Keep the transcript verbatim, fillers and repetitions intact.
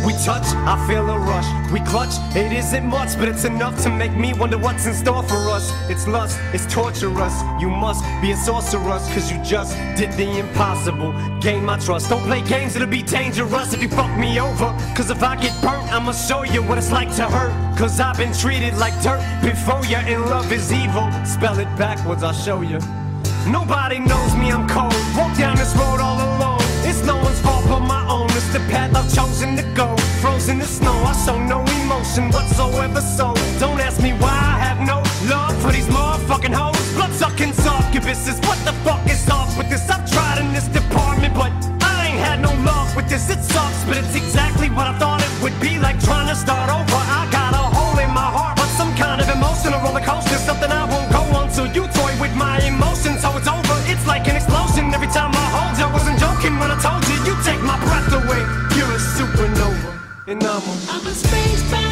We touch, I feel a rush. We clutch, it isn't much, but it's enough to make me wonder what's in store for us. It's lust, it's torture us. You must be a sorceress, cause you just did the impossible. Gain my trust. Don't play games, it'll be dangerous if you fuck me over. Cause if I get burnt, I'ma show you what it's like to hurt. Cause I've been treated like dirt before you, and love is evil. Spell it backwards, I'll show you. Nobody knows me, I'm cold. Walk down this road all alone. It's no one's fault but my own. It's the path I've chosen to go. Frozen in snow, I show no emotion whatsoever. So don't ask me why I have no love for these motherfucking hoes. Blood-sucking succubuses. What the fuck is off with this? I've tried in this department, but I ain't had no love with this. It sucks, but it's exactly what I thought it would be like trying to start over. I got a hole in my heart, but some kind of emotional roller coaster. Something I won't go on till you toy with my emotions. So it's over, it's like an explosion. Every time I hold you, I wasn't joking when I told you you take my breath away. You're a supernova, and I'm a, I'm a space